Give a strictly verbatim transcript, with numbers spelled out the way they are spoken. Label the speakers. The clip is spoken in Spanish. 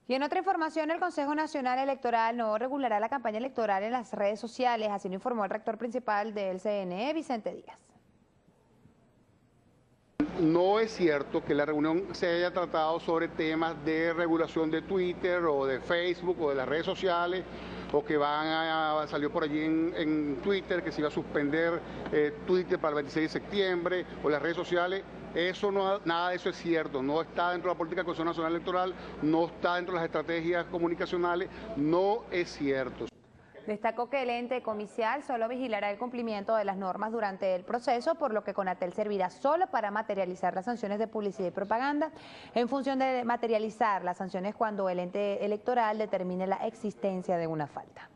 Speaker 1: Y en otra información, el Consejo Nacional Electoral no regulará la campaña electoral en las redes sociales, así lo informó el rector principal del C N E, Vicente Díaz.
Speaker 2: No es cierto que la reunión se haya tratado sobre temas de regulación de Twitter o de Facebook o de las redes sociales, o que van a, salió por allí en, en Twitter que se iba a suspender eh, Twitter para el veintiséis de septiembre o las redes sociales. Eso no, nada de eso es cierto, no está dentro de la política del Consejo Nacional Electoral, no está dentro de las estrategias comunicacionales, no es cierto.
Speaker 1: Destacó que el ente comicial solo vigilará el cumplimiento de las normas durante el proceso, por lo que Conatel servirá solo para materializar las sanciones de publicidad y propaganda, en función de materializar las sanciones cuando el ente electoral determine la existencia de una falta.